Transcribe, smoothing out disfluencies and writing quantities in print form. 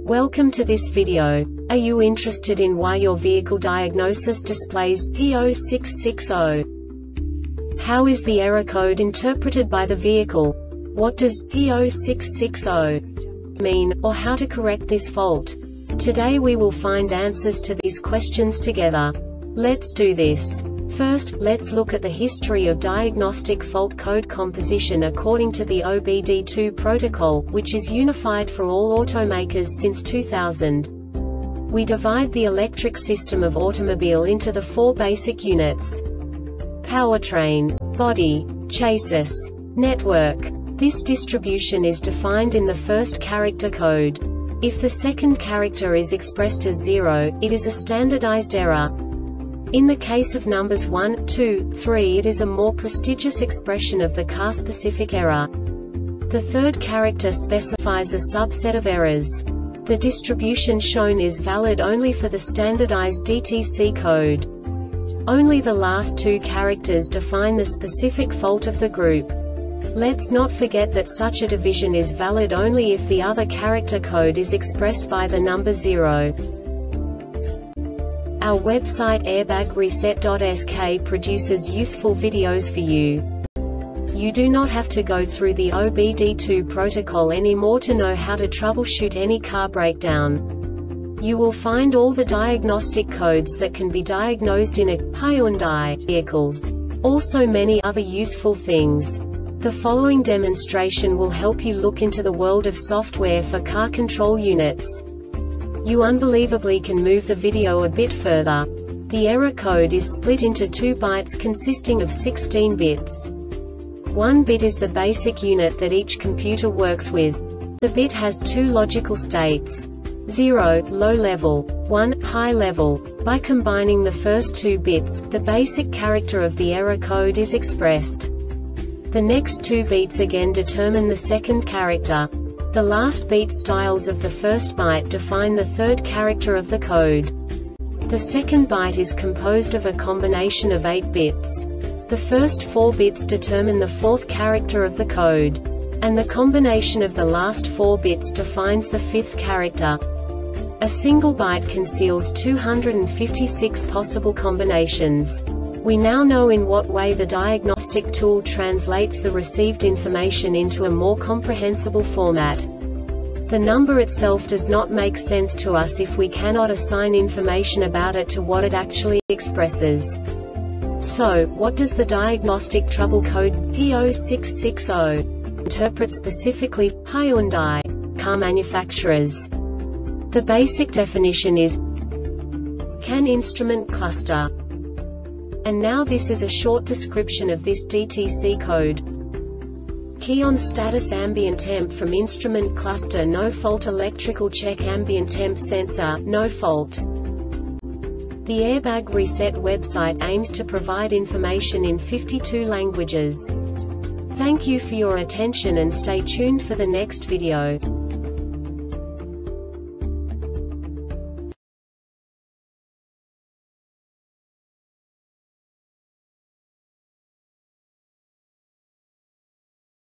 Welcome to this video. Are you interested in why your vehicle diagnosis displays P0660? How is the error code interpreted by the vehicle? What does P0660 mean, or how to correct this fault? Today we will find answers to these questions together. Let's do this. First, let's look at the history of diagnostic fault code composition according to the OBD2 protocol, which is unified for all automakers since 2000. We divide the electric system of automobile into the four basic units: powertrain, body, chassis, network. This distribution is defined in the first character code. If the second character is expressed as 0, it is a standardized error. In the case of numbers 1, 2, 3, it is a more prestigious expression of the car-specific error. The third character specifies a subset of errors. The distribution shown is valid only for the standardized DTC code. Only the last two characters define the specific fault of the group. Let's not forget that such a division is valid only if the other character code is expressed by the number 0. Our website airbagreset.sk produces useful videos for you. You do not have to go through the OBD2 protocol anymore to know how to troubleshoot any car breakdown. You will find all the diagnostic codes that can be diagnosed in a Hyundai vehicles. Also many other useful things. The following demonstration will help you look into the world of software for car control units. You unbelievably can move the video a bit further. The error code is split into 2 bytes consisting of 16 bits. 1 bit is the basic unit that each computer works with. The bit has 2 logical states: 0, low level, 1, high level. By combining the first 2 bits, the basic character of the error code is expressed. The next 2 beats again determine the second character. The last beat styles of the first byte define the third character of the code. The second byte is composed of a combination of 8 bits. The first 4 bits determine the fourth character of the code. And the combination of the last 4 bits defines the fifth character. A single byte conceals 256 possible combinations. We now know in what way the diagnostic tool translates the received information into a more comprehensible format. The number itself does not make sense to us if we cannot assign information about it to what it actually expresses. So, what does the diagnostic trouble code P0660 interpret specifically for Hyundai car manufacturers? The basic definition is CAN instrument cluster. And now this is a short description of this DTC code. Key on status ambient temp from instrument cluster no fault, electrical check ambient temp sensor no fault. The Airbag Reset website aims to provide information in 52 languages. Thank you for your attention and stay tuned for the next video.